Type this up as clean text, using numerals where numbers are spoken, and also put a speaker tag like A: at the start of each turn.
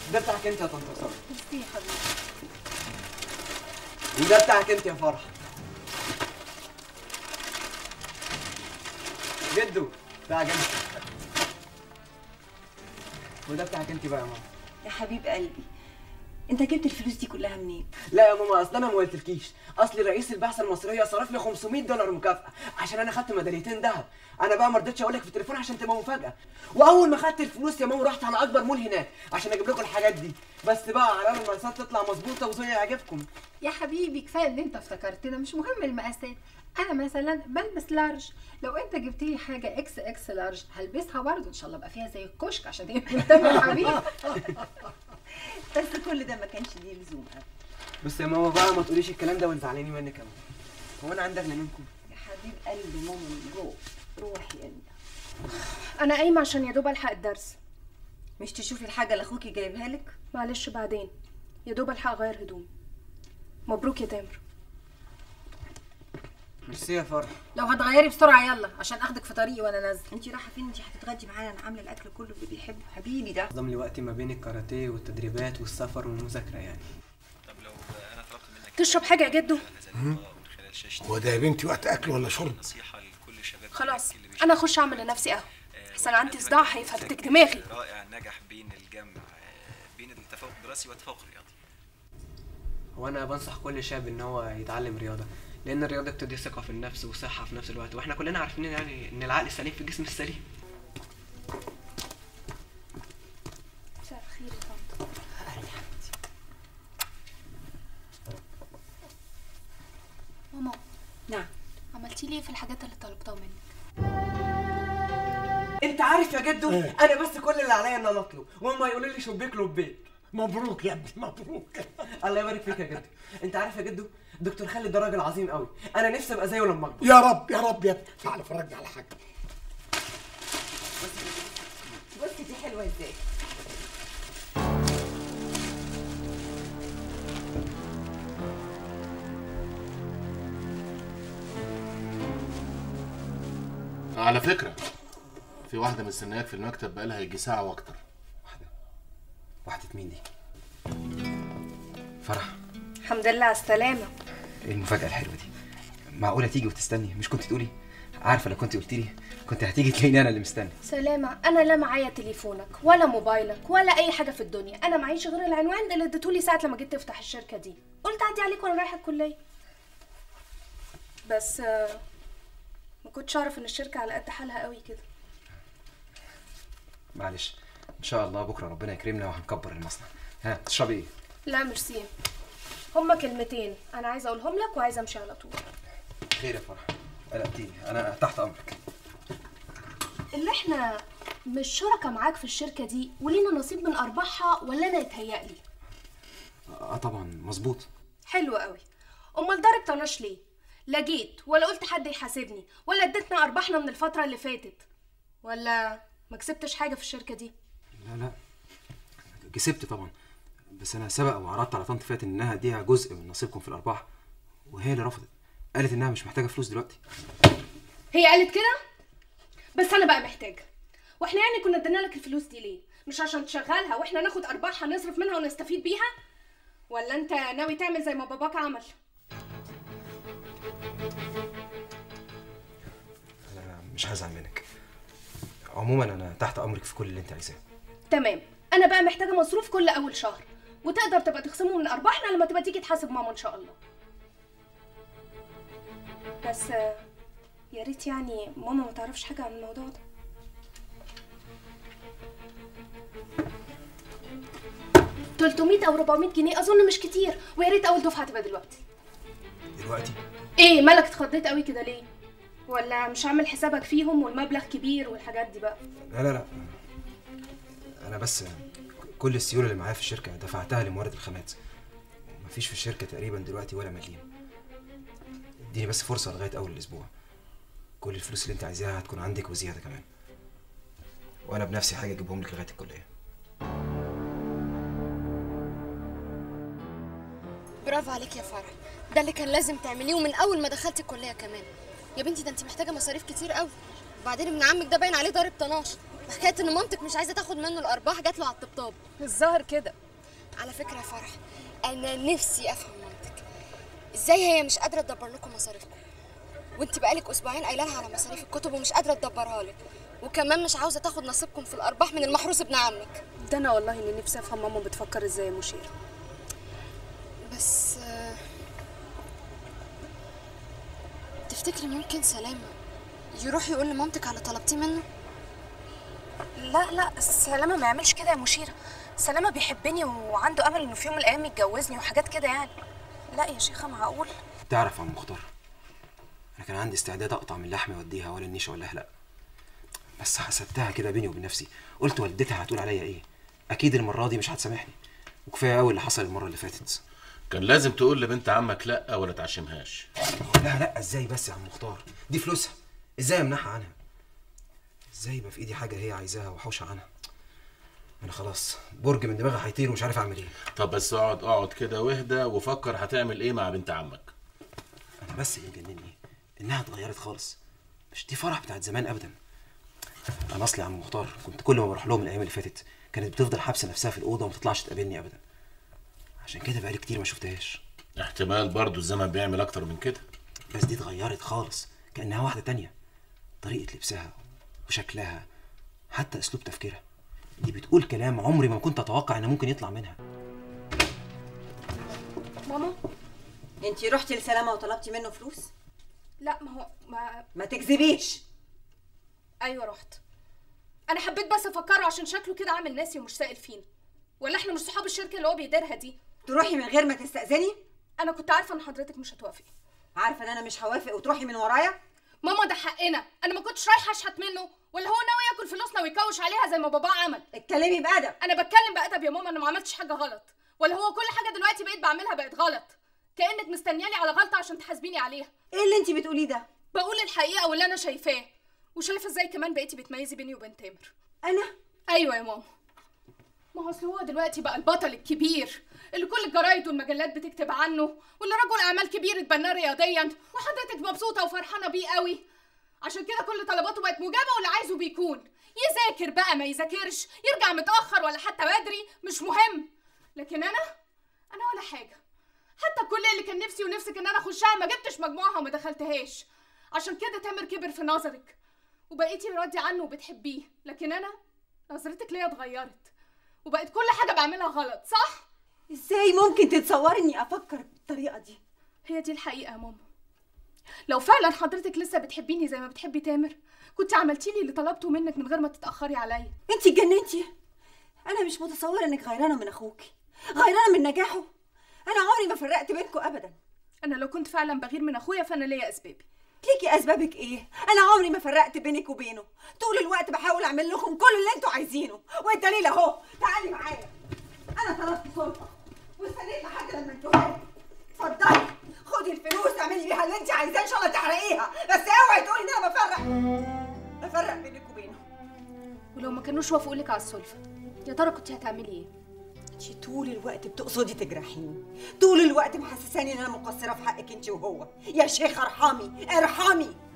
A: ده بتاعك انت يا طنط ساره.
B: ميرسي يا حبيبي.
A: وده بتاعك انت يا فرح. جدو بتاعك انت. وده بتاعك انت بقى يا ماما.
B: يا حبيب قلبي، انت جبت الفلوس دي كلها منين؟
A: لا يا ماما، اصل انا ما قلتلكيش، اصل رئيس البعثه المصريه صرف لي $500 مكافاه عشان انا خدت ميداليتين ذهب. انا بقى ما رضيتش اقول لك في التليفون عشان تبقى مفاجاه. واول ما خدت الفلوس يا ماما رحت على اكبر مول هناك عشان اجيب لكم الحاجات دي، بس بقى على المقاسات تطلع مظبوطه وزي يعجبكم.
C: يا حبيبي كفايه ان انت افتكرتنا، مش مهم المقاسات. انا مثلا بلبس لارج، لو انت جبت لي حاجه اكس اكس لارج هلبسها برضه ان شاء الله، ابقى فيها زي الكشك عشان تبقى مهتمه يا حبيبي.
B: بس كل ده ما كانش ليه لزوم ابدا.
A: بس يا ماما بقى ما تقوليش الكلام ده وتزعليني مني كمان. هو انا عندي اغلى منكم؟
B: يا حبيب قلبي ماما من جوه، روحي انت.
C: انا قايمه عشان يا دوب الحق الدرس.
B: مش تشوفي الحاجه اللي اخوكي جايبها لك؟
C: معلش بعدين، يا دوب الحق اغير هدومي. مبروك يا تامر.
A: ميرسي يا فرح.
C: لو هتغيري بسرعه يلا عشان اخدك في طريقي وانا نازله.
B: انت رايحه فين؟ انت هتتغدي معانا، انا عامله الاكل كله اللي بيحبه حبيبي ده.
A: نظم لي وقتي ما بين الكاراتيه والتدريبات والسفر والمذاكره يعني.
D: طب لو انا طلبت منك
C: تشرب حاجه يا جدو؟
E: هو ده يا بنتي وقت اكل ولا شرب؟
D: نصيحه لكل شباب
C: خلاص انا اخش اعمل لنفسي قهوه، احسن عندي صداع هيفرتك دماغي.
D: رائع نجح بين الجمع بين التفوق الدراسي والتفوق الرياضي.
A: هو انا بنصح كل شاب ان هو يتعلم رياضه، لان الرياضه بتدي ثقه في النفس وصحه في نفس الوقت، واحنا كلنا عارفين يعني ان العقل السليم في الجسم السليم.
C: مساء الخير يا طنط. ماما.
B: نعم.
C: عملتي لي ايه في الحاجات اللي طلبتها منك؟
A: انت عارف يا جدو انا بس كل اللي عليا ان انا اطلب وهم يقولوا لي شبيك لبيك.
E: مبروك يا ابني مبروك.
A: الله يبارك فيك يا جدو. انت عارف يا جدو دكتور خالد ده راجل عظيم قوي، انا نفسي ابقى زيه لما اكبر.
E: يا رب يا رب يا ابني. تعالى فرجني على حاجه.
B: بصي دي حلوه ازاي.
F: على فكرة في واحدة مستنياك في المكتب بقالها يجي ساعة واكتر.
A: واحدة مين دي؟ فرح.
C: الحمد لله على السلامه.
G: ايه المفاجأة الحلوة دي؟ معقولة تيجي وتستني؟ مش كنت تقولي؟ عارفة لو كنت قلت لي كنت هتيجي تلاقيني انا اللي مستني.
C: سلامه، انا لا معايا تليفونك ولا موبايلك ولا اي حاجه في الدنيا، انا معيش غير العنوان اللي اديتهولي ساعه لما جيت تفتح الشركه دي، قلت اعدي عليك وانا رايحه الكليه. بس ما كنتش اعرف ان الشركه على قد حالها قوي كده.
G: معلش، ان شاء الله بكره ربنا يكرمنا وهنكبر المصنع. ها تشربي ايه؟
C: لا ميرسي، هما كلمتين انا عايزه اقولهم لك وعايزه امشي على طول.
G: خير يا فرح، قلقتيني، انا تحت امرك.
C: اللي احنا مش شركة معاك في الشركه دي ولينا نصيب من ارباحها ولا انا يتهيألي؟
G: طبعا مظبوط.
C: حلو قوي. امال ضارب طناش ليه؟ لا جيت ولا قلت حد يحاسبني ولا اديتنا ارباحنا من الفتره اللي فاتت، ولا ما كسبتش حاجه في الشركه دي؟
G: لا كسبت طبعا، بس انا سبق وعرضت على طنط فاتن انها اديها جزء من نصيبكم في الارباح، وهي اللي رفضت، قالت انها مش محتاجه فلوس دلوقتي.
C: هي قالت كده؟ بس انا بقى محتاجه. واحنا يعني كنا ادينا لك الفلوس دي ليه؟ مش عشان تشغلها واحنا ناخد ارباحها نصرف منها ونستفيد بيها؟ ولا انت ناوي تعمل زي ما باباك عمل؟
G: انا مش هزعل منك، عموما انا تحت امرك في كل اللي انت عايزاه.
C: تمام. انا بقى محتاجه مصروف كل اول شهر، وتقدر تبقى تخصمه من ارباحنا لما تبقى تيجي تحاسب ماما ان شاء الله. بس يا ريت يعني ماما ما تعرفش حاجه عن الموضوع ده. $300 أو 400 جنيه اظن مش كتير، ويا ريت اول دفعه تبقى دلوقتي.
G: دلوقتي؟
C: ايه مالك اتخضيت قوي كده ليه؟ ولا مش عامل حسابك فيهم والمبلغ كبير والحاجات دي بقى؟
G: لا انا بس كل السيوله اللي معايا في الشركه دفعتها لمورد الخامات، مفيش في الشركه تقريبا دلوقتي ولا مليم. اديني بس فرصه لغايه اول الاسبوع، كل الفلوس اللي انت عايزاها هتكون عندك وزياده كمان، وانا بنفسي حاجه اجيبهم لك لغايه الكليه.
H: برافو عليك يا فرح، ده اللي كان لازم تعمليه ومن اول ما دخلتي الكليه كمان. يا بنتي ده انت محتاجه مصاريف كتير قوي، وبعدين ابن عمك ده باين عليه ضارب طناش. حكايه ان مامتك مش عايزه تاخد منه الارباح جات له على الطبطاب.
C: الظاهر كده.
H: على فكره يا فرح، انا نفسي افهم مامتك ازاي هي مش قادره تدبر لكم مصاريفكم، وانت بقالك اسبوعين قايله لها على مصاريف الكتب ومش قادره تدبرها لك، وكمان مش عاوزه تاخد نصيبكم في الارباح من المحروس ابن عمك.
C: ده انا والله اللي نفسي افهم ماما بتفكر ازاي يا مشيرة.
H: بس تفتكري ممكن سلامه يروح يقول لمامتك على طلبتيه منه؟
I: لا سلامة ما يعملش كده يا مشيرة. سلامة بيحبني وعنده امل انه في يوم من الايام يتجوزني وحاجات كده يعني. لا يا شيخة معقول؟
G: تعرف يا عم مختار، انا كان عندي استعداد اقطع من لحمي اوديها ولا النيش ولا لا، بس حسبتها كده بيني وبين نفسي، قلت والدتها هتقول عليا ايه؟ اكيد المره دي مش هتسامحني، وكفايه قوي اللي حصل المره اللي فاتت.
F: كان لازم تقول لبنت عمك لا ولا تعشمهاش.
G: لا ازاي بس يا عم مختار؟ دي فلوسها، ازاي امنعها عنها؟ ازاي يبقى في ايدي حاجه هي عايزاها واحوشها عنها؟ انا خلاص برج من دماغي هيطير ومش عارف اعمل ايه.
F: طب بس اقعد كده واهدى وفكر هتعمل ايه مع بنت عمك.
G: انا بس اللي مجنني انها اتغيرت خالص، مش دي فرح بتاعت زمان ابدا. انا اصلي يا عم مختار كنت كل ما بروح لهم الايام اللي فاتت كانت بتفضل حابسه نفسها في الاوضه وما تطلعش تقابلني ابدا، عشان كده بقالي كتير ما شفتهاش.
F: احتمال برضو الزمن بيعمل اكتر من كده.
G: بس دي اتغيرت خالص، كانها واحده تانية، طريقه لبسها وشكلها حتى اسلوب تفكيرها، دي بتقول كلام عمري ما كنت اتوقع انه ممكن يطلع منها.
C: ماما
B: انتي رحتي لسلامه وطلبتي منه فلوس؟
C: لا ما هو
B: ما تكذبيش.
C: ايوه رحت. انا حبيت بس افكره عشان شكله كده عامل ناسي ومش سائل فينا. ولا احنا مش صحاب الشركه اللي هو بيديرها دي؟
B: تروحي من غير ما تستأذني؟
C: انا كنت عارفه ان حضرتك مش هتوافقي.
B: عارفه ان انا مش هوافق وتروحي من ورايا؟
C: ماما ده حقنا، انا ما كنتش رايحه اشحت منه، ولا هو ناوي ياكل فلوسنا ويكوش عليها زي ما باباه عمل.
B: اتكلمي بأدب.
C: انا بتكلم بأدب يا ماما، انا ما عملتش حاجه غلط، ولا هو كل حاجه دلوقتي بقيت بعملها بقت غلط، كأنك مستنياني على غلطه عشان تحاسبيني عليها.
B: ايه اللي انتي بتقوليه ده؟
C: بقول الحقيقه واللي انا شايفاه، وشايفه ازاي كمان بقيتي بتميزي بيني وبين تامر.
B: انا؟
C: ايوه يا ماما. ما هو اصل هو دلوقتي بقى البطل الكبير اللي كل الجرايد والمجلات بتكتب عنه، واللي رجل اعمال كبير اتبناه رياضيا، وحضرتك مبسوطه وفرحانه بيه قوي، عشان كده كل طلباته بقت مجابه واللي عايزه بيكون. يذاكر بقى ما يذاكرش، يرجع متاخر ولا حتى بدري، مش مهم. لكن انا ولا حاجه. حتى الكليه اللي كان نفسي ونفسك ان انا اخشها ما جبتش مجموعها وما دخلتهاش. عشان كده تامر كبر في نظرك وبقيتي راضيه عنه وبتحبيه، لكن انا نظرتك ليا اتغيرت وبقت كل حاجه بعملها غلط. صح؟
B: ازاي ممكن تتصوري اني افكر بالطريقه دي؟
C: هي دي الحقيقه يا ماما. لو فعلا حضرتك لسه بتحبيني زي ما بتحبي تامر كنت عملتي لي اللي طلبته منك من غير ما تتاخري عليا.
B: انتي اتجننتي؟ انا مش متصوره انك غيرانه من اخوكي، غيرانه من نجاحه. انا عمري ما فرقت بينكم ابدا.
C: انا لو كنت فعلا بغير من اخويا فانا ليا اسبابي.
B: ليكي اسبابك ايه؟ انا عمري ما فرقت بينك وبينه، طول الوقت بحاول اعمل لكم كل اللي انتوا عايزينه، والدليل اهو. تعالي معايا. انا طلبت سلطه واستنيت لحد لما انتهيت. اتفضلي خدي الفلوس اعملي بيها اللي انت عايزاه، ان شاء الله تحرقيها، بس اوعي تقولي ان انا بفرق بينك وبينه.
C: ولو ما كانوش وافقوا لك على السلفه يا ترى كنت هتعملي ايه؟
B: انتي طول الوقت بتقصدي تجرحيني، طول الوقت محسساني ان انا مقصره في حقك انتي وهو. يا شيخه ارحمي ارحمي.